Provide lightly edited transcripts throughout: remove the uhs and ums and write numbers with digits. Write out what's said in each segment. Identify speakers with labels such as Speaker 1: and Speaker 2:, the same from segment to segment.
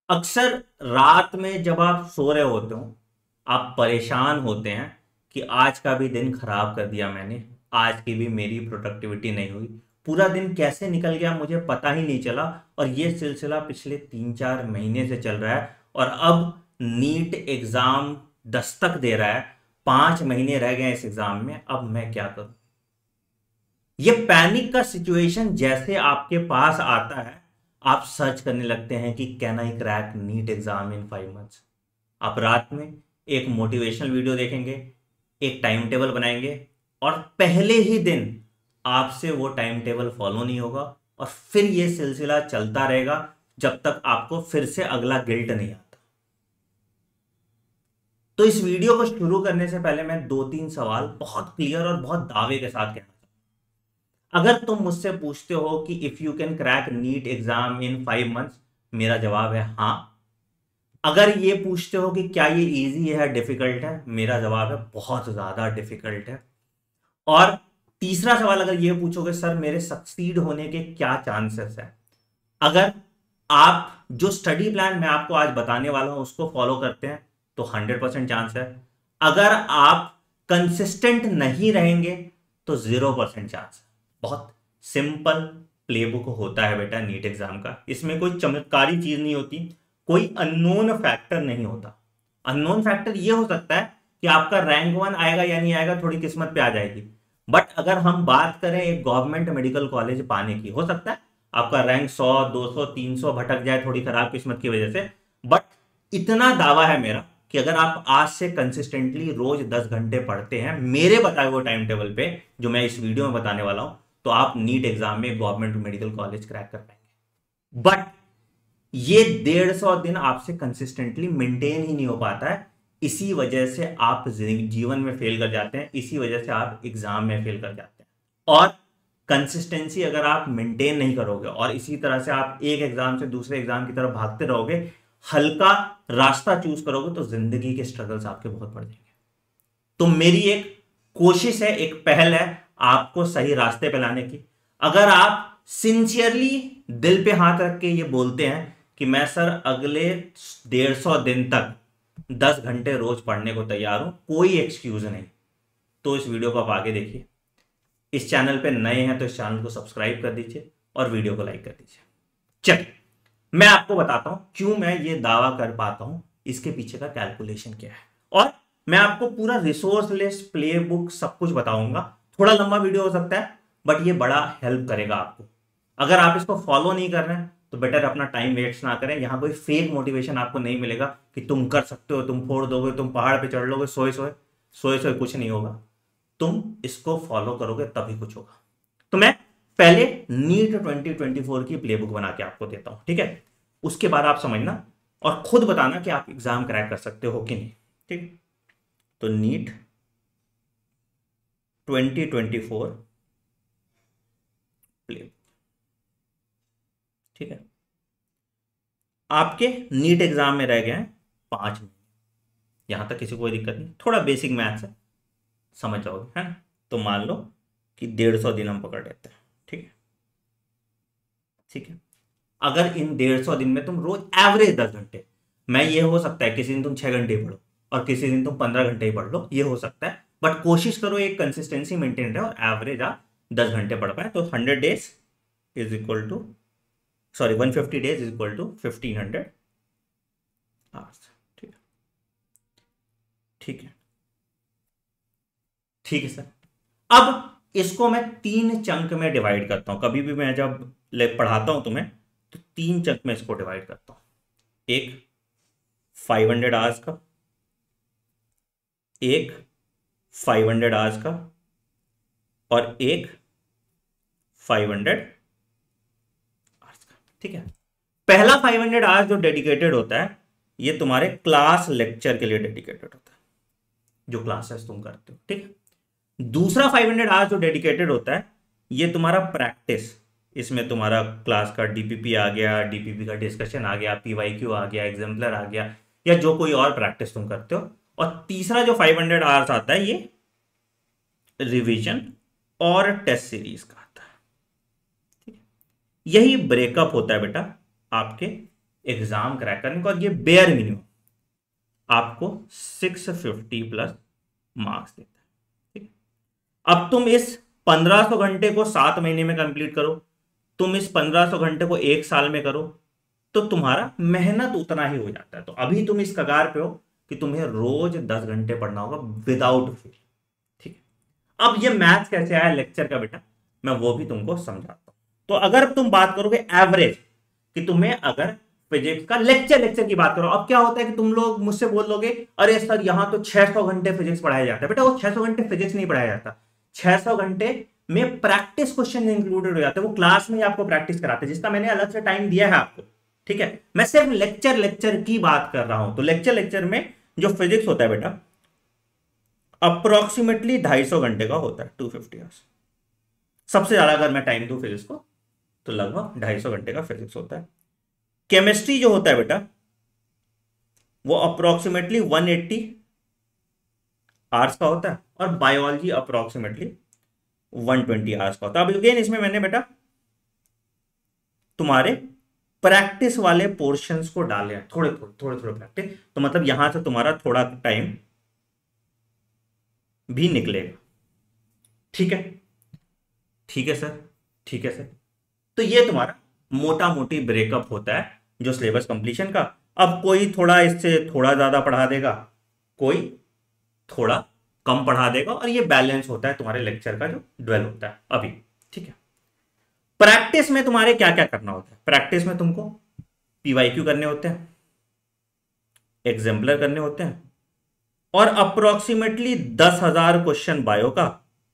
Speaker 1: अक्सर रात में जब आप सो रहे होते हो, आप परेशान होते हैं कि आज का भी दिन खराब कर दिया मैंने, आज की भी मेरी प्रोडक्टिविटी नहीं हुई, पूरा दिन कैसे निकल गया मुझे पता ही नहीं चला। और ये सिलसिला पिछले 3-4 महीने से चल रहा है और अब नीट एग्जाम दस्तक दे रहा है। 5 महीने रह गए हैं इस एग्जाम में, अब मैं क्या करूं। ये पैनिक का सिचुएशन जैसे आपके पास आता है, आप सर्च करने लगते हैं कि can I crack NEET exam in 5 months. आप रात में एक मोटिवेशनल वीडियो देखेंगे, एक टाइम टेबल बनाएंगे और पहले ही दिन आपसे वो टाइम टेबल फॉलो नहीं होगा और फिर ये सिलसिला चलता रहेगा जब तक आपको फिर से अगला गिल्ट नहीं आता। तो इस वीडियो को शुरू करने से पहले मैं 2-3 सवाल बहुत क्लियर और बहुत दावे के साथ कहना, अगर तुम मुझसे पूछते हो कि if you can crack NEET exam in 5 months, मेरा जवाब है हाँ। अगर ये पूछते हो कि क्या ये इजी है डिफिकल्ट है, मेरा जवाब है बहुत ज्यादा डिफिकल्ट है। और तीसरा सवाल अगर ये पूछोगे सर मेरे सक्सीड होने के क्या चांसेस है, अगर आप जो स्टडी प्लान मैं आपको आज बताने वाला हूं उसको फॉलो करते हैं तो 100% चांस है। अगर आप कंसिस्टेंट नहीं रहेंगे तो 0% चांस है। बहुत सिंपल प्लेबुक होता है बेटा नीट एग्जाम का, इसमें कोई चमत्कारी चीज नहीं होती, कोई अननोन फैक्टर नहीं होता। अननोन फैक्टर ये हो सकता है कि आपका रैंक 1 आएगा या नहीं आएगा, थोड़ी किस्मत पे आ जाएगी। बट अगर हम बात करें एक गवर्नमेंट मेडिकल कॉलेज पाने की, हो सकता है आपका रैंक 100 200 300 भटक जाए थोड़ी खराब किस्मत की वजह से। बट इतना दावा है मेरा कि अगर आप आज से कंसिस्टेंटली रोज 10 घंटे पढ़ते हैं मेरे बताए हुए टाइम टेबल पे जो मैं इस वीडियो में बताने वाला हूं, तो आप नीट एग्जाम में गवर्नमेंट मेडिकल कॉलेज क्रैक कर पाएंगे। बट ये 150 दिन आपसे कंसिस्टेंटली मेंटेन ही नहीं हो पाता है, इसी वजह से आप जीवन में फेल कर जाते हैं, इसी वजह से आप एग्जाम में फेल कर जाते हैं। और कंसिस्टेंसी अगर आप मेंटेन नहीं करोगे और इसी तरह से आप एक एग्जाम से दूसरे एग्जाम की तरफ भागते रहोगे, हल्का रास्ता चूज करोगे, तो जिंदगी के स्ट्रगल्स आपके बहुत बढ़ जाएंगे। तो मेरी एक कोशिश है, एक पहल है आपको सही रास्ते पे लाने की। अगर आप सिंसियरली दिल पे हाथ रख के ये बोलते हैं कि मैं सर अगले 150 दिन तक 10 घंटे रोज पढ़ने को तैयार हूं, कोई एक्सक्यूज नहीं, तो इस वीडियो को आप आगे देखिए। इस चैनल पे नए हैं तो इस चैनल को सब्सक्राइब कर दीजिए और वीडियो को लाइक कर दीजिए। चलिए मैं आपको बताता हूं क्यों मैं ये दावा कर पाता हूं, इसके पीछे का कैलकुलेशन क्या है। और मैं आपको पूरा रिसोर्स लिस्ट प्ले बुक सब कुछ बताऊंगा। थोड़ा लंबा वीडियो हो सकता है बट ये बड़ा हेल्प करेगा आपको। अगर आप इसको फॉलो नहीं कर रहे हैं तो बेटर अपना टाइम वेस्ट ना करें। यहां कोई फेक मोटिवेशन आपको नहीं मिलेगा कि तुम कर सकते हो, तुम फोड़ दोगे, तुम पहाड़ पे चढ़ लोगे, सोए सोए सोए सोए कुछ नहीं होगा। तुम इसको फॉलो करोगे तभी कुछ होगा। तो मैं पहले नीट 2024 की प्लेबुक बना के आपको देता हूं, ठीक है। उसके बाद आप समझना और खुद बताना कि आप एग्जाम क्रैक कर सकते हो कि नहीं, ठीक है। तो नीट 2024 प्लेबुक, ठीक है। आपके नीट एग्जाम में रह गए हैं 5 महीने, यहां तक किसी को कोई दिक्कत नहीं, थोड़ा बेसिक मैथ्स है, समझ जाओगे, है ना। तो मान लो कि 150 दिन हम पकड़ लेते हैं, ठीक है। ठीक है, अगर इन 150 दिन में तुम रोज एवरेज 10 घंटे, मैं ये हो सकता है किसी दिन तुम 6 घंटे ही पढ़ो और किसी दिन तुम 15 घंटे ही पढ़ लो, ये हो सकता है। बट कोशिश करो एक कंसिस्टेंसी मेंटेन रहे और एवरेज आप 10 घंटे पढ़ पाए। तो 100 days is equal to, sorry 150 days is equal to 1500 hours. ठीक है, ठीक है, ठीक है सर। अब इसको मैं 3 चंक में डिवाइड करता हूं। कभी भी मैं जब पढ़ाता हूं तुम्हें तो 3 चंक में इसको डिवाइड करता हूं। एक 500 आवर्स का, एक 500 आवर्स का और एक 500 आवर्स का, ठीक है। पहला 500 आवर्स जो डेडिकेटेड होता है ये तुम्हारे क्लास लेक्चर के लिए डेडिकेटेड होता है, जो क्लासेस तुम करते हो, ठीक है। दूसरा 500 आवर्स जो डेडिकेटेड होता है ये तुम्हारा प्रैक्टिस, इसमें तुम्हारा क्लास का डीपीपी आ गया, डीपीपी का डिस्कशन आ गया, पीवाईक्यू आ गया, एग्जाम्पलर आ गया, या जो कोई और प्रैक्टिस तुम करते हो। और तीसरा जो 500 आवर्स आता है ये रिवीजन और टेस्ट सीरीज का आता है, ठीक है। यही ब्रेकअप होता है बेटा आपके एग्जाम क्रैक करने का, और ये बेयर मिनिमम आपको 650 प्लस मार्क्स देता है। ठीक, अब तुम इस 1500 घंटे को 7 महीने में कंप्लीट करो, तुम इस 1500 घंटे को 1 साल में करो, तो तुम्हारा मेहनत उतना ही हो जाता है। तो अभी तुम इस कगार पे हो कि तुम्हें रोज 10 घंटे पढ़ना होगा विदाउट फेल। ठीक है, अब ये मैथ्स कैसे आया लेक्चर का बेटा, मैं वो भी तुमको समझाता हूं। तो अगर तुम बात करोगे एवरेज, कि तुम्हें अगर फिजिक्स का लेक्चर की बात करो, अब क्या होता है कि तुम लोग मुझसे बोल लोगे अरे सर यहां तो 600 घंटे फिजिक्स पढ़ाया जाता है। बेटा वो 600 घंटे फिजिक्स नहीं पढ़ाया जाता, 600 घंटे में प्रैक्टिस क्वेश्चन इंक्लूडेड हो जाते हैं, वो क्लास में ही आपको प्रैक्टिस कराते हैं, जिसका मैंने अलग से टाइम दिया है आपको। ठीक है, मैं सिर्फ लेक्चर की बात कर रहा हूं। तो लेक्चर में जो फिजिक्स होता है बेटा अप्रोक्सीमेटली 250 घंटे का होता है, 250 आवर्स। सबसे ज्यादा अगर मैं टाइम दूं फिजिक्स को तो लगभग 250 घंटे का फिजिक्स होता है। केमिस्ट्री जो होता है बेटा वो अप्रोक्सीमेटली 180 आवर्स का होता है, और बायोलॉजी अप्रोक्सीमेटली 120 आवर्स का होता है। अब अगेन इसमें मैंने बेटा तुम्हारे प्रैक्टिस वाले पोर्शंस को डाले हैं, थोड़े प्रैक्टिस, तो मतलब यहां से तुम्हारा थोड़ा टाइम भी निकलेगा। ठीक है, ठीक है सर, ठीक है सर। तो ये तुम्हारा मोटा मोटी ब्रेकअप होता है जो सिलेबस कंप्लीशन का। अब कोई थोड़ा इससे थोड़ा ज्यादा पढ़ा देगा, कोई थोड़ा कम पढ़ा देगा, और ये बैलेंस होता है तुम्हारे लेक्चर का जो ड्वेल होता है अभी। ठीक है, प्रैक्टिस में तुम्हारे क्या क्या करना होता है? प्रैक्टिस में तुमको पीवाईक्यू करने होते हैं, एग्जाम्पलर करने होते हैं, और अप्रोक्सीमेटली 10,000 क्वेश्चन बायो का,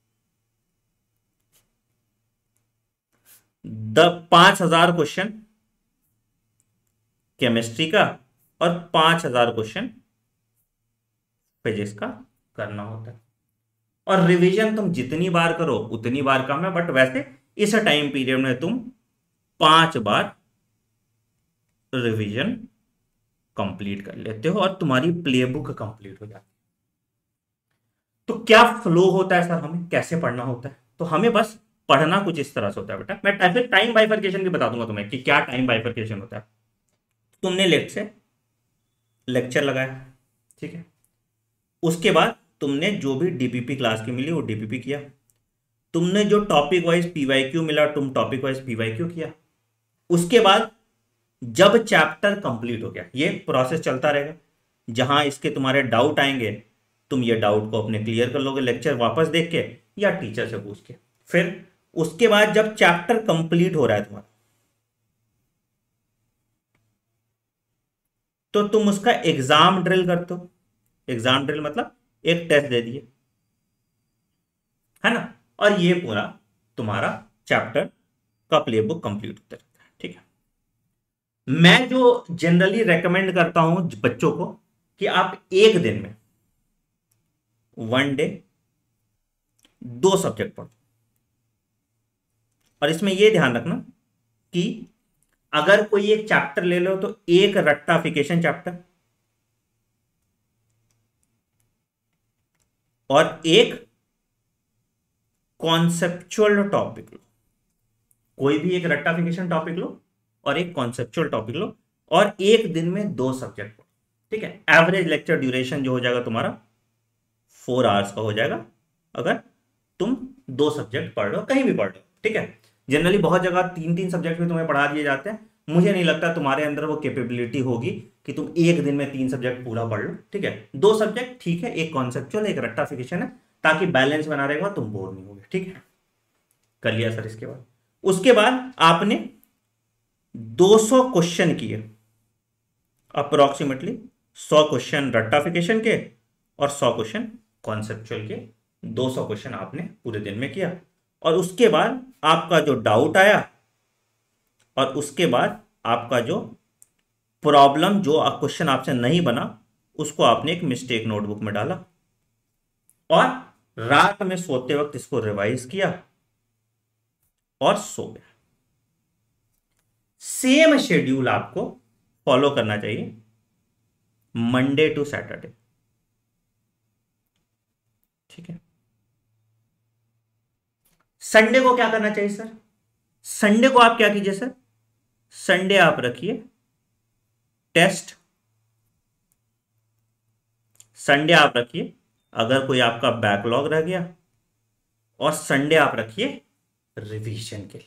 Speaker 1: 5,000 क्वेश्चन केमिस्ट्री का, और 5,000 क्वेश्चन फिजिक्स का करना होता है। और रिवीजन तुम जितनी बार करो उतनी बार कम है, बट वैसे इस टाइम पीरियड में तुम 5 बार रिवीजन कंप्लीट कर लेते हो और तुम्हारी प्लेबुक कंप्लीट हो जाती है। तो क्या फ्लो होता है सर, हमें कैसे पढ़ना होता है? तो हमें बस पढ़ना कुछ इस तरह से होता है बेटा। मैं ऐसे टाइम बाइफर्केशन भी बता दूंगा तुम्हें कि क्या टाइम बाइफर्केशन होता है। तुमने लेक्चर लगाया, ठीक है, उसके बाद तुमने जो भी डीपीपी क्लास की मिली वो डीपीपी किया, तुमने जो टॉपिक वाइज पीवाईक्यू मिला तुम टॉपिक वाइज पीवाईक्यू किया। उसके बाद जब चैप्टर कंप्लीट हो गया, ये प्रोसेस चलता रहेगा, जहां इसके तुम्हारे डाउट आएंगे तुम ये डाउट को अपने क्लियर कर लोगे लेक्चर वापस देख के या टीचर से पूछ के। फिर उसके बाद जब चैप्टर कंप्लीट हो रहा है तुम्हारा, तो तुम उसका एग्जाम ड्रिल करते हो। एग्जाम ड्रिल मतलब एक टेस्ट दे दिए, है ना, और ये पूरा तुम्हारा चैप्टर का प्लेबुक कंप्लीट होता रहता है। ठीक है, मैं जो जनरली रेकमेंड करता हूं बच्चों को कि आप एक दिन में 1 डे 2 सब्जेक्ट पढ़ो। और इसमें यह ध्यान रखना कि अगर कोई एक चैप्टर ले लो तो एक रट्टाफिकेशन चैप्टर और एक कॉन्सेप्चुअल टॉपिक लो। कोई भी एक रट्टाफिकेशन टॉपिक लो और एक कॉन्सेप्चुअल टॉपिक लो, और एक दिन में 2 सब्जेक्ट पढ़ो। ठीक है, एवरेज लेक्चर ड्यूरेशन जो हो जाएगा तुम्हारा 4 आवर्स का हो जाएगा, अगर तुम 2 सब्जेक्ट पढ़ लो, कहीं भी पढ़ लो। ठीक है, जनरली बहुत जगह 3-3 सब्जेक्ट भी तुम्हें पढ़ा दिए जाते हैं। मुझे नहीं लगता तुम्हारे अंदर वो कैपेबिलिटी होगी कि तुम एक दिन में 3 सब्जेक्ट पूरा पढ़ लो। ठीक है, 2 सब्जेक्ट ठीक है, एक कॉन्सेप्चुअल एक रट्टाफिकेशन है, ताकि बैलेंस बना रहेगा, तुम बोर नहीं होगे। ठीक है, कर लिया सर। इसके बाद उसके बाद आपने 200 क्वेश्चन किए, अप्रोक्सीमेटली 100 क्वेश्चन रट्टाफिकेशन के और 100 क्वेश्चन कॉन्सेप्चुअल के, 200 क्वेश्चन आपने पूरे दिन में किया। और उसके बाद आपका जो डाउट आया और उसके बाद आपका जो प्रॉब्लम जो क्वेश्चन आपसे नहीं बना उसको आपने एक मिस्टेक नोटबुक में डाला और रात में सोते वक्त इसको रिवाइज किया और सो गया। सेम शेड्यूल आपको फॉलो करना चाहिए मंडे टू सैटरडे। ठीक है, संडे को क्या करना चाहिए सर? संडे को आप क्या कीजिए सर, संडे आप रखिए टेस्ट संडे आप रखिए अगर कोई आपका बैकलॉग रह गया, और संडे आप रखिए रिवीजन के लिए।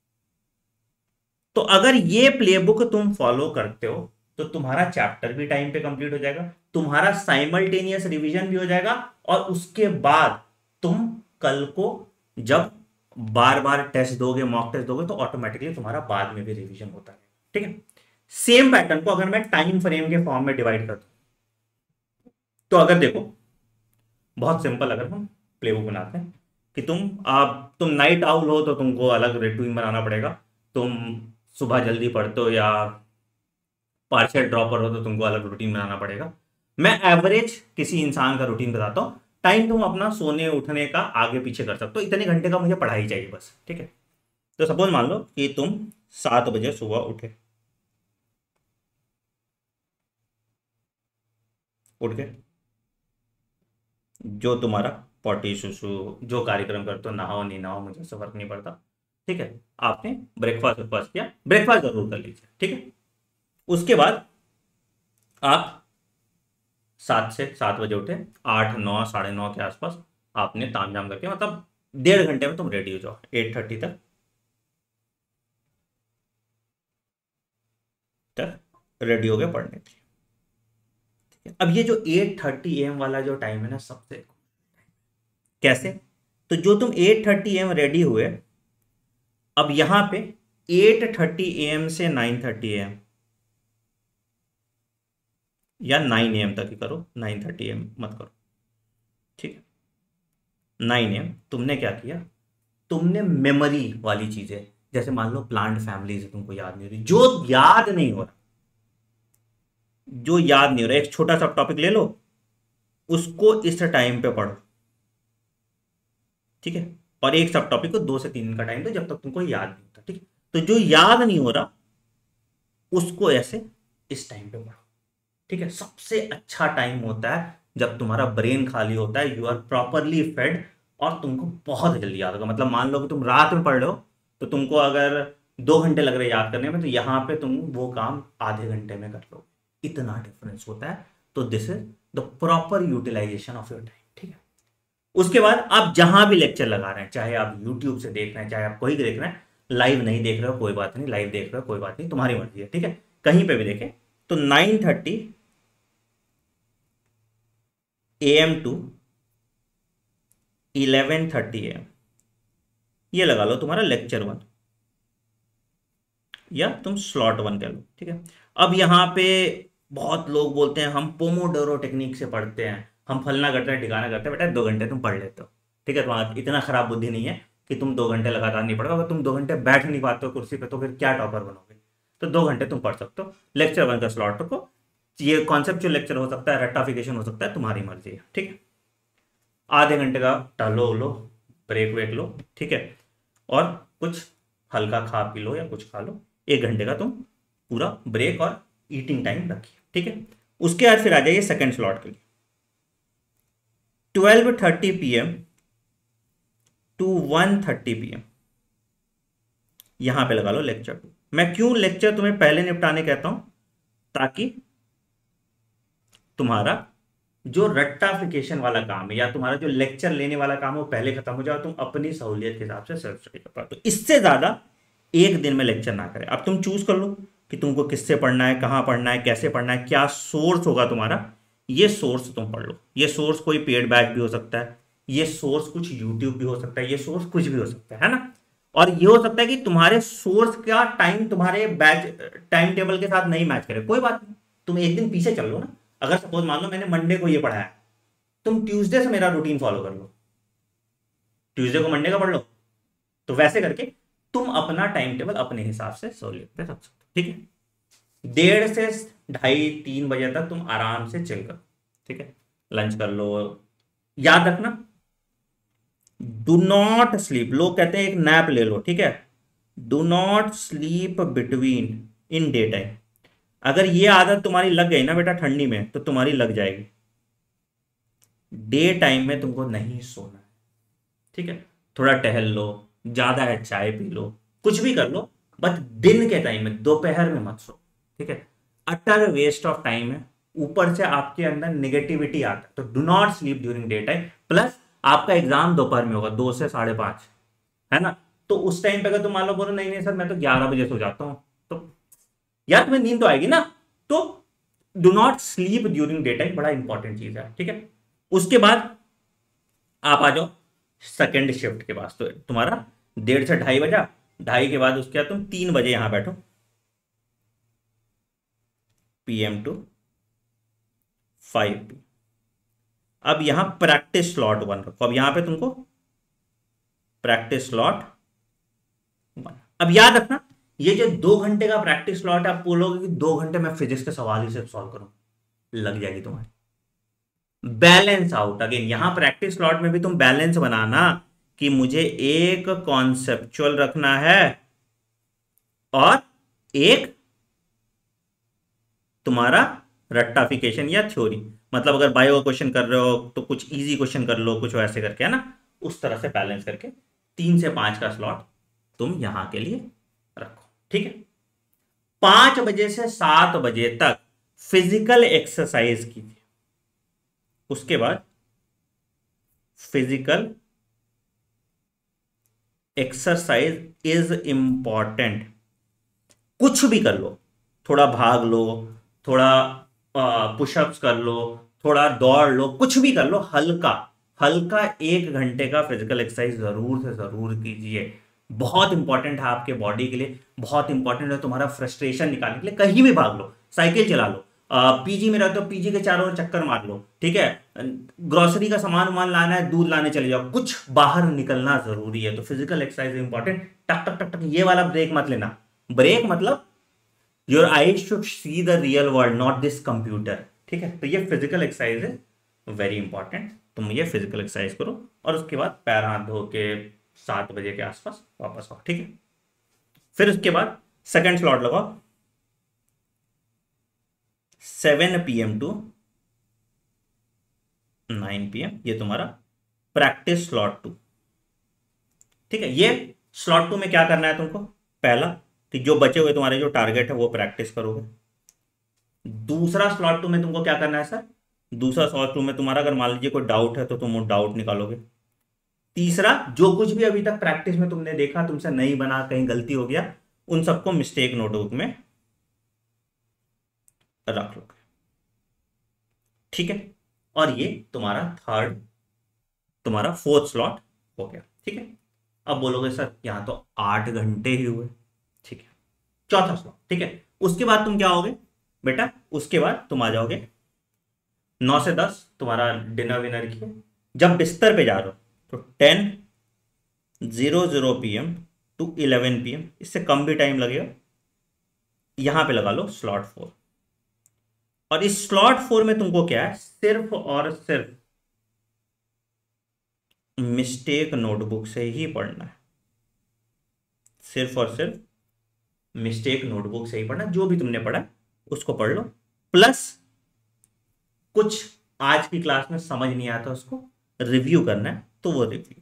Speaker 1: तो अगर ये प्लेबुक तुम फॉलो करते हो तो तुम्हारा चैप्टर भी टाइम पे कंप्लीट हो जाएगा, तुम्हारा साइमल्टेनियस रिवीजन भी हो जाएगा, और उसके बाद तुम कल को जब बार बार टेस्ट दोगे, मॉक टेस्ट दोगे, तो ऑटोमेटिकली तुम्हारा बाद में भी रिवीजन होता है। ठीक है। सेम पैटर्न को अगर मैं टाइम फ्रेम के फॉर्म में डिवाइड कर दूं, तो अगर देखो बहुत सिंपल, अगर हम प्लेबुक बनाते हैं कि तुम नाइट आउल हो तो तुमको अलग रूटीन बनाना पड़ेगा, तुम सुबह जल्दी पढ़ते हो या पार्शियल ड्रॉपर हो तो तुमको अलग रूटीन बनाना पड़ेगा। मैं एवरेज किसी इंसान का रूटीन बताता हूँ। टाइम तुम अपना सोने उठने का आगे पीछे कर सकते हो, इतने घंटे का मुझे पढ़ाई चाहिए बस। ठीक है। तो सपोज मान लो कि तुम 7 बजे सुबह उठ के जो तुम्हारा पॉटी सुसु जो कार्यक्रम करते हो, नहाओ नहीं नहाओ मुझे से फर्क नहीं पड़ता। ठीक है। आपने ब्रेकफास्ट किया, ब्रेकफास्ट जरूर कर लीजिए। ठीक है। उसके बाद आप 7 बजे उठे, 8 9 9:30 के आसपास आपने तामझाम करके, मतलब 1.5 घंटे में तुम रेडी हो जाओ 8:30 तक रेडी हो गए पढ़ने के लिए। अब ये जो 8:30 AM वाला जो टाइम है ना, सबसे कैसे, तो जो तुम 8:30 AM रेडी हुए, अब यहां पे 8:30 AM से 9:30 AM या 9 AM तक ही करो, 9:30 AM मत करो। ठीक है। 9 AM तुमने क्या किया, तुमने मेमोरी वाली चीजें, जैसे मान लो प्लांट फैमिलीज तुमको याद नहीं हो रही, जो याद नहीं हो रहा, एक छोटा सा टॉपिक ले लो, उसको इस टाइम पे पढ़ो। ठीक है। और एक सब टॉपिक को 2 से 3 दिन का टाइम दो, जब तक तुमको याद नहीं होता। ठीक है। तो जो याद नहीं हो रहा उसको ऐसे इस टाइम पे पढ़ो। ठीक है। सबसे अच्छा टाइम होता है जब तुम्हारा ब्रेन खाली होता है, यू आर प्रॉपरली फेड, और तुमको बहुत जल्दी याद होगा। मतलब मान लो कि तुम रात में पढ़ रहे हो, तो तुमको अगर 2 घंटे लग रहे याद करने में, तो यहां पे तुम वो काम आधे घंटे में कर लो। इतना डिफरेंस होता है। तो this is the proper utilisation of your time. ठीक है। उसके बाद आप जहां भी लेक्चर लगा रहे हैं, चाहे आप यूट्यूब से देख रहे हैं, चाहे आप कोई देख रहे हैं, लाइव नहीं देख रहे हो कोई बात नहीं, लाइव देख रहे हो कोई बात नहीं, तुम्हारी मर्जी है। ठीक है। कहीं पे भी देखें, तो 9:30 AM टू 11:30 AM ये लगा लो तुम्हारा लेक्चर 1, या तुम स्लॉट 1 कह लो। ठीक है। अब यहाँ पे बहुत लोग बोलते हैं हम पोमोडोरो टेक्निक से पढ़ते हैं, हम फलना करते हैं ठिकाना करते हैं। बेटा 2 घंटे तुम पढ़ लेते हो। ठीक है। तुम्हारा इतना खराब बुद्धि नहीं है कि तुम 2 घंटे लगातार नहीं पढ़ोगे। अगर तुम 2 घंटे बैठ नहीं पाते हो कुर्सी पे, तो फिर क्या टॉपर बनोगे। तो 2 घंटे तुम पढ़ सकते हो। लेक्चर 1 का स्लॉट रखो। ये कॉन्सेप्चुअल लेक्चर हो सकता है, रट्टाफिकेशन हो सकता है, तुम्हारी मर्जी है। ठीक है। आधे घंटे का टहलो लो, ब्रेक वेक लो। ठीक है। और कुछ हल्का खा पी लो या कुछ खा लो। 1 घंटे का तुम पूरा ब्रेक और ईटिंग टाइम रखिए। ठीक है। उसके बाद फिर आ जाइए सेकंड स्लॉट के लिए, 12:30 PM टू 1:30 PM यहां पे लगा लो लेक्चर 2। मैं क्यों लेक्चर तुम्हें पहले निपटाने कहता हूं, ताकि तुम्हारा जो रट्टाफिकेशन वाला काम है या तुम्हारा जो लेक्चर लेने वाला काम है वो पहले खत्म हो जाए, तुम अपनी सहूलियत के हिसाब से सेल्फ स्टडी कर पाओ। तो इससे ज्यादा एक दिन में लेक्चर ना करें। अब तुम चूज कर लो कि तुमको किससे पढ़ना है, कहां पढ़ना है, कैसे पढ़ना है, क्या सोर्स होगा तुम्हारा। ये सोर्स तुम पढ़ लो। ये सोर्स कोई पेड बैच भी हो सकता है, ये सोर्स कुछ यूट्यूब भी हो सकता है, ये सोर्स कुछ भी हो सकता है ना। और ये हो सकता है कि तुम्हारे सोर्स का टाइम तुम्हारे बैच टाइम टेबल के साथ नहीं मैच करे, कोई बात नहीं, तुम एक दिन पीछे चल लो ना। अगर सपोज मान लो मैंने मंडे को ये पढ़ा है, तुम ट्यूसडे से मेरा रूटीन फॉलो कर लो, ट्यूसडे को मंडे का पढ़ लो। तो वैसे करके तुम अपना टाइम टेबल अपने हिसाब से सहूलियत पे रख सकते हो। ठीक है। 1:30 से 2:30 3 बजे तक तुम आराम से चिल करो। ठीक है। लंच कर लो। याद रखना, डू नॉट स्लीप, लोग कहते हैं एक नैप ले लो। ठीक है। Do not sleep between in day time. अगर ये आदत तुम्हारी लग गई ना बेटा ठंडी में, तो तुम्हारी लग जाएगी। डे टाइम में तुमको नहीं सोना है। ठीक है। थोड़ा टहल लो, ज्यादा है चाय पी लो, कुछ भी कर लो, बट दिन के टाइम में, दोपहर में मत सो। ठीक है। अटर वेस्ट ऑफ टाइम है, ऊपर से आपके अंदर नेगेटिविटी आता है। तो do not sleep during day time. Plus आपका एग्जाम दोपहर में होगा 2 से 5:30, है ना। तो उस टाइम पे अगर तुम मान लो बोलो नहीं नहीं सर मैं तो 11 बजे सो जाता हूं, तो यार तुम्हें नींद तो आएगी ना। तो do not sleep during day time, बड़ा इंपॉर्टेंट चीज है, ठीक है। उसके बाद आप आ जाओ सेकेंड शिफ्ट के पास। तो तुम्हारा 1:30 से 2:30 बजा, 2:30 के बाद उसके बाद तुम 3 बजे यहां बैठो, PM टू 5 PM। अब यहां प्रैक्टिस स्लॉट 1 रखो। अब यहां पे तुमको प्रैक्टिस स्लॉट 1। अब याद रखना ये जो 2 घंटे का प्रैक्टिस स्लॉट है, आप बोलोगे कि 2 घंटे में फिजिक्स के सवाल ही सिर्फ सॉल्व करूं, लग जाएगी तुम्हारी। बैलेंस आउट, अगेन यहां प्रैक्टिस स्लॉट में भी तुम बैलेंस बनाना कि मुझे एक कॉन्सेप्चुअल रखना है और एक तुम्हारा रट्टाफिकेशन या थ्योरी। मतलब अगर बायो क्वेश्चन कर रहे हो तो कुछ इजी क्वेश्चन कर लो, कुछ वैसे करके, है ना। उस तरह से बैलेंस करके 3 से 5 का स्लॉट तुम यहां के लिए रखो, ठीक है। 5 बजे से 7 बजे तक फिजिकल एक्सरसाइज कीजिए। उसके बाद फिजिकल एक्सरसाइज इज इंपॉर्टेंट। कुछ भी कर लो, थोड़ा भाग लो, थोड़ा पुशअप्स कर लो, थोड़ा दौड़ लो, कुछ भी कर लो, हल्का हल्का 1 घंटे का फिजिकल एक्सरसाइज जरूर से जरूर कीजिए। बहुत इंपॉर्टेंट है आपके बॉडी के लिए, बहुत इंपॉर्टेंट है तुम्हारा फ्रस्ट्रेशन निकालने के लिए। कहीं भी भाग लो, साइकिल चला लो, पीजी में रहते हो पीजी के चारों ओर चक्कर मार लो, ठीक है। ग्रोसरी का सामान वामान लाना है, दूध लाने चले जाओ, कुछ बाहर निकलना जरूरी है। तो फिजिकल एक्सरसाइज इंपॉर्टेंट। टक टक टक टक ये वाला ब्रेक मत लेना। ब्रेक मतलब your eyes should see the real world, not this computer, ठीक है। तो ये फिजिकल एक्सरसाइज है वेरी इंपॉर्टेंट। तुम ये फिजिकल एक्सरसाइज करो और उसके बाद पैर हाथ धो के 7 बजे के आसपास वापस आओ, ठीक है। फिर उसके बाद सेकंड स्लॉट लगाओ 7 PM टू 9 PM। ये तुम्हारा प्रैक्टिस स्लॉट 2, ठीक है। ये स्लॉट 2 में क्या करना है तुमको? पहला कि जो बचे हुए तुम्हारे जो टारगेट है वो प्रैक्टिस करोगे। दूसरा स्लॉट 2 में तुमको क्या करना है सर? दूसरा स्लॉट 2 में तुम्हारा अगर मान लीजिए कोई डाउट है तो तुम वो डाउट निकालोगे। तीसरा, जो कुछ भी अभी तक प्रैक्टिस में तुमने देखा तुमसे नहीं बना, कहीं गलती हो गया, उन सबको मिस्टेक नोटबुक में रख लोगे, ठीक है। और ये तुम्हारा थर्ड, तुम्हारा फोर्थ स्लॉट हो गया, ठीक है। अब बोलोगे सर यहां तो 8 घंटे ही हुए, ठीक है। चौथा स्लॉट, ठीक है। उसके बाद तुम क्या होगे बेटा? उसके बाद तुम आ जाओगे 9 से 10 तुम्हारा डिनर विनर किया। जब बिस्तर पे जा रहे हो तो 10:00 PM टू 11 PM, इससे कम भी टाइम लगेगा। यहां पे लगा लो स्लॉट 4। और इस स्लॉट 4 में तुमको क्या है? सिर्फ और सिर्फ मिस्टेक नोटबुक से ही पढ़ना है। सिर्फ और सिर्फ मिस्टेक नोटबुक से ही पढ़ना, जो भी तुमने पढ़ा उसको पढ़ लो। प्लस कुछ आज की क्लास में समझ नहीं आता उसको रिव्यू करना है तो वो रिव्यू।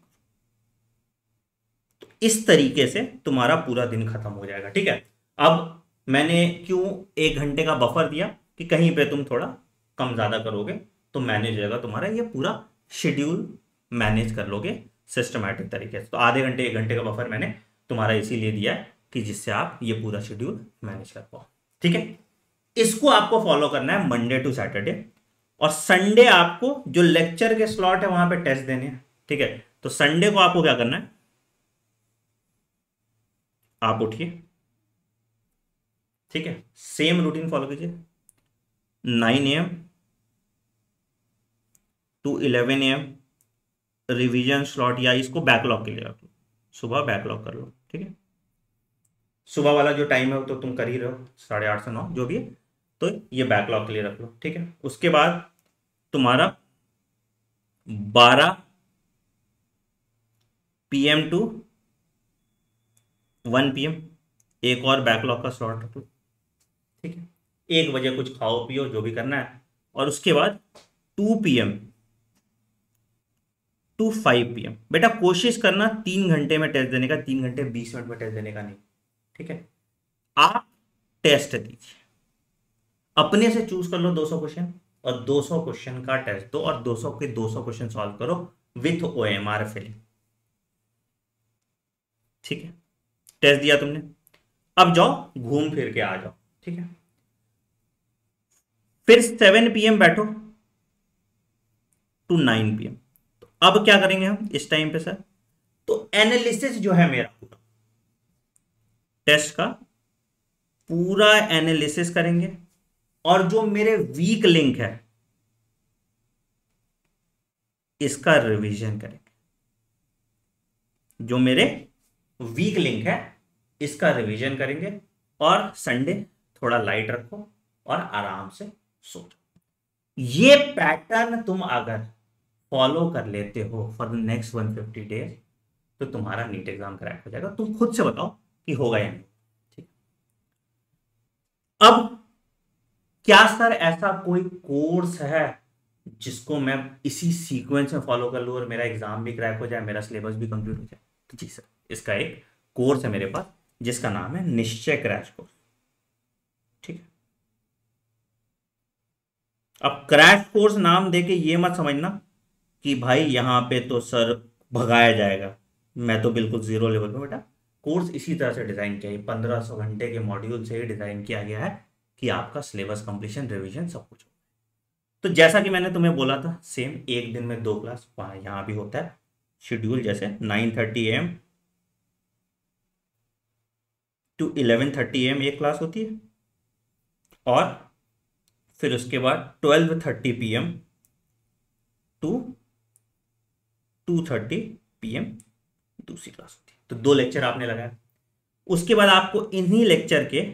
Speaker 1: तो इस तरीके से तुम्हारा पूरा दिन खत्म हो जाएगा, ठीक है। अब मैंने क्यों 1 घंटे का बफर दिया कि कहीं पे तुम थोड़ा कम ज्यादा करोगे तो मैनेज हो जाएगा तुम्हारा, ये पूरा शेड्यूल मैनेज कर लोगे सिस्टमैटिक तरीके से। तो आधे घंटे 1 घंटे का बफर मैंने तुम्हारा इसीलिए दिया है कि जिससे आप ये पूरा शेड्यूल मैनेज कर पाओ, ठीक है। इसको आपको फॉलो करना है मंडे टू सैटरडे। और संडे आपको जो लेक्चर के स्लॉट है वहां पे टेस्ट देने हैं, ठीक है। तो संडे को आपको क्या करना है? आप उठिए, ठीक है, सेम रूटीन फॉलो कीजिए। 9 AM to 11 AM revision slot, या इसको बैकलॉग के लिए रख लो, सुबह बैकलॉग कर लो, ठीक है। सुबह वाला जो टाइम है वो तो तुम कर ही रहे हो, 8:30 से 9 जो भी है, तो ये बैकलॉग के लिए रख लो, ठीक है। उसके बाद तुम्हारा 12 PM टू 1 PM एक और बैकलॉग का स्लॉट रख लो, ठीक है। 1 बजे कुछ खाओ पियो जो भी करना है। और उसके बाद 2 PM टू 5 PM बेटा कोशिश करना 3 घंटे में टेस्ट देने का, 3 घंटे 20 मिनट में टेस्ट देने का नहीं, ठीक है। आप टेस्ट दीजिए, अपने से चूज कर लो 200 क्वेश्चन और 200 क्वेश्चन का टेस्ट दो और 200 के 200 क्वेश्चन सॉल्व करो विथ OMR फिलिंग। ठीक है, टेस्ट दिया तुमने, अब जाओ घूम फिर के आ जाओ। ठीक है, फिर 7 PM बैठो टू 9 PM। तो अब क्या करेंगे हम इस टाइम पे सर, तो एनालिसिस जो है मेरा पूरा टेस्ट का पूरा एनालिसिस करेंगे और जो मेरे वीक लिंक है इसका रिवीजन करेंगे। जो मेरे वीक लिंक है इसका रिवीजन करेंगे और संडे थोड़ा लाइट रखो और आराम से सो जाओ। ये पैटर्न तुम अगर फॉलो कर लेते हो फॉर द नेक्स्ट 150 डेज तो तुम्हारा नीट एग्जाम क्रैक हो जाएगा। तुम खुद से बताओ कि होगा या नहीं। ठीक, अब क्या सर ऐसा कोई कोर्स है जिसको मैं इसी सीक्वेंस में फॉलो कर लूं और मेरा एग्जाम भी क्रैक हो जाए, मेरा सिलेबस भी कंप्लीट हो जाए? तो जी सर, इसका एक कोर्स है मेरे पास जिसका नाम है निश्चय क्रैश कोर्स। ठीक है, अब क्रैश कोर्स नाम देके ये मत समझना कि भाई यहां पे तो सर भगाया जाएगा, मैं तो बिल्कुल जीरो लेवल पे। बेटा कोर्स इसी तरह से डिजाइन किया है, 1500 घंटे के मॉड्यूल से ही डिजाइन किया गया है कि आपका सिलेबस कंप्लीशन, रिवीजन सब कुछ हो। तो जैसा कि मैंने तुम्हें बोला था सेम, एक दिन में 2 क्लास वहां यहां भी होता है शेड्यूल, जैसे 9:30 AM टू 11:30 AM एक क्लास होती है और फिर उसके बाद 12:30 PM टू 2:30 PM दूसरी क्लास होती है। तो 2 लेक्चर आपने लगाया, उसके बाद आपको इन्हीं लेक्चर के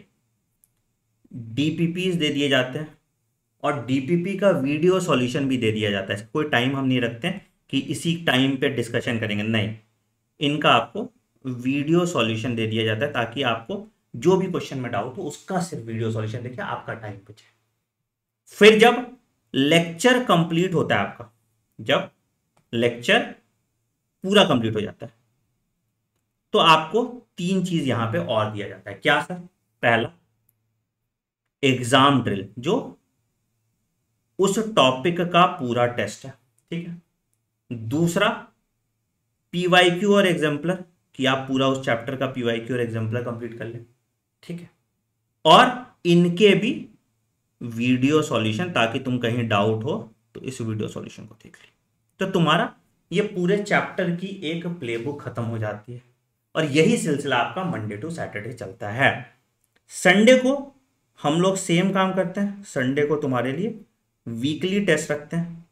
Speaker 1: DPPs दे दिए जाते हैं और DPP का वीडियो सॉल्यूशन भी दे दिया जाता है। कोई टाइम हम नहीं रखते हैं कि इसी टाइम पे डिस्कशन करेंगे, नहीं, इनका आपको वीडियो सॉल्यूशन दे दिया जाता है ताकि आपको जो भी क्वेश्चन में डाउट हो उसका सिर्फ वीडियो सॉल्यूशन देखिए, आपका टाइम बचे। फिर जब लेक्चर कंप्लीट होता है आपका, जब लेक्चर पूरा कंप्लीट हो जाता है तो आपको 3 चीज यहां पे और दिया जाता है। क्या सर? पहला एग्जाम ड्रिल, जो उस टॉपिक का पूरा टेस्ट है। ठीक है, दूसरा PYQ और एग्जाम्पलर, कि आप पूरा उस चैप्टर का PYQ और एग्जाम्पलर कंप्लीट कर लें। ठीक है, और इनके भी वीडियो सॉल्यूशन, ताकि तुम कहीं डाउट हो तो इस वीडियो सॉल्यूशन को देख ली। तो तुम्हारा ये पूरे चैप्टर की एक प्लेबुक खत्म हो जाती है और यही सिलसिला आपका मंडे टू सैटरडे चलता है। संडे को हम लोग सेम काम करते हैं, संडे को तुम्हारे लिए वीकली टेस्ट रखते हैं।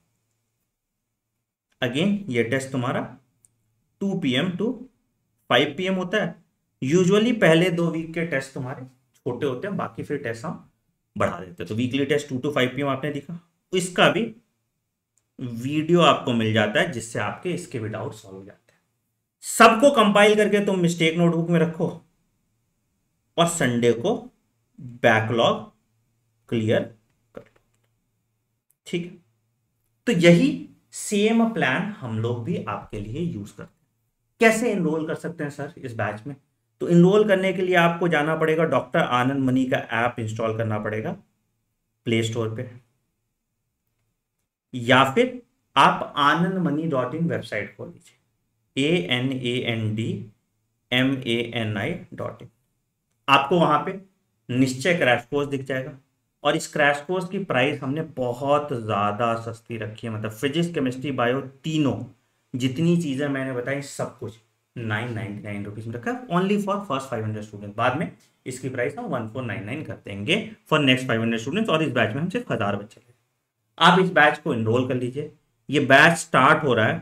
Speaker 1: अगेन ये टेस्ट तुम्हारा 2 PM टू 5 PM होता है। यूजुअली पहले 2 वीक के टेस्ट तुम्हारे छोटे होते हैं, बाकी फिर टेस्ट हम बढ़ा देते हैं। तो वीकली टेस्ट 2 to 5 PM आपने दिखा, इसका भी वीडियो आपको मिल जाता है जिससे आपके इसके भी डाउट सॉल्व हो जाते हैं। सबको कंपाइल करके तुम मिस्टेक नोटबुक में रखो और संडे को बैकलॉग क्लियर कर लो। ठीक है, तो यही सेम प्लान हम लोग भी आपके लिए यूज करते हैं। कैसे इनरोल कर सकते हैं सर इस बैच में? तो इनरोल करने के लिए आपको जाना पड़ेगा, डॉक्टर आनंद मनी का ऐप इंस्टॉल करना पड़ेगा प्ले स्टोर पे, या फिर आप anandmani.in वेबसाइट खोल लीजिए, ANANDMANI.in। आपको वहां पे निश्चय क्रैश कोर्स दिख जाएगा और इस क्रैश कोर्स की प्राइस हमने बहुत ज्यादा सस्ती रखी है, मतलब फिजिक्स, केमिस्ट्री, बायो तीनों जितनी चीजें मैंने बताई सब कुछ 999 रुपीज में रखा है, ओनली फॉर फर्स्ट 500 स्टूडेंट। बाद में इसकी प्राइस हम 1499 कर देंगे फॉर नेक्स्ट 500 स्टूडेंट्स और इस बैच में हम सिर्फ 1000 बच्चे लेंगे। आप इस बैच को इनरोल कर लीजिए। ये बैच स्टार्ट हो रहा है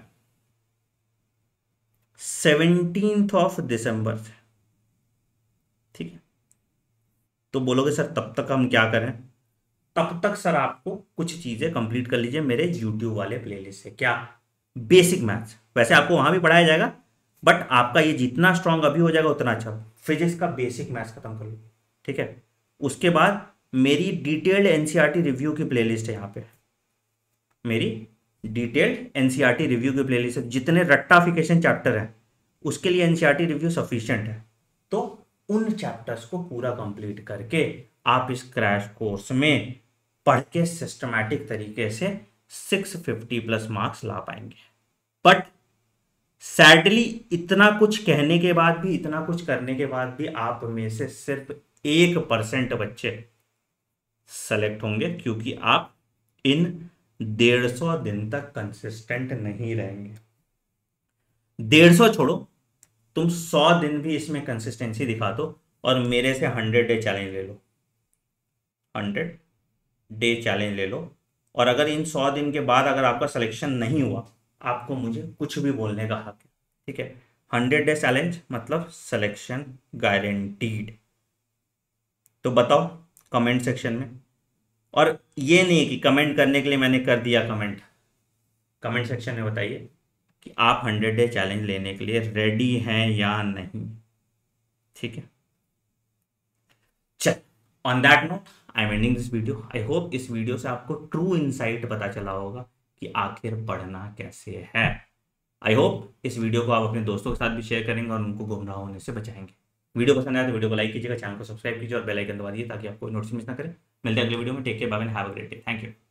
Speaker 1: 17 दिसंबर से। ठीक है, तो बोलोगे सर तब तक हम क्या करें? तब तक सर आपको कुछ चीजें कंप्लीट कर लीजिए मेरे YouTube वाले प्लेलिस्ट से। क्या? बेसिक मैथ्स, वैसे आपको वहां भी पढ़ाया जाएगा बट आपका ये जितना स्ट्रांग अभी हो जाएगा उतना अच्छा। फिजिक्स का बेसिक मैथ्स खत्म कर लो। ठीक है, उसके बाद मेरी डिटेल्ड NCERT रिव्यू की प्लेलिस्ट है, यहाँ पे मेरी डिटेल्ड NCERT रिव्यू की प्लेलिस्ट है। जितने रट्टाफिकेशन चैप्टर हैं उसके लिए NCERT रिव्यू सफिशिएंट है। तो उन चैप्टर्स को पूरा कंप्लीट करके आप इस क्रैश कोर्स में पढ़ के सिस्टमैटिक तरीके से 650 प्लस मार्क्स ला पाएंगे। बट सैडली इतना कुछ कहने के बाद भी, इतना कुछ करने के बाद भी आप में से सिर्फ 1% बच्चे सेलेक्ट होंगे, क्योंकि आप इन 150 दिन तक कंसिस्टेंट नहीं रहेंगे। 150 छोड़ो, तुम 100 दिन भी इसमें कंसिस्टेंसी दिखा दो और मेरे से 100 डे चैलेंज ले लो, 100 डे चैलेंज ले लो, और अगर इन 100 दिन के बाद अगर आपका सिलेक्शन नहीं हुआ, आपको मुझे कुछ भी बोलने का हक है, ठीक है। 100 डे चैलेंज मतलब सिलेक्शन गारंटीड। तो बताओ कमेंट सेक्शन में, और ये नहीं कि कमेंट करने के लिए मैंने कर दिया कमेंट सेक्शन में बताइए कि आप 100 डे चैलेंज लेने के लिए रेडी हैं या नहीं, ठीक है। चल, on that note I am ending this video. I hope इस वीडियो से आपको ट्रू इनसाइट पता चला होगा कि आखिर पढ़ना कैसे है। आई होप इस वीडियो को आप अपने दोस्तों के साथ भी शेयर करेंगे और उनको गुमराह होने से बचाएंगे। वीडियो पसंद आया तो वीडियो को लाइक कीजिएगा, चैनल को सब्सक्राइब कीजिए और बेल आइकन दबा दीजिए ताकि आपको नोटिस मिस ना करें। मिलते हैं अगले वीडियो में। Take care, bye bye, have a great day. Thank you.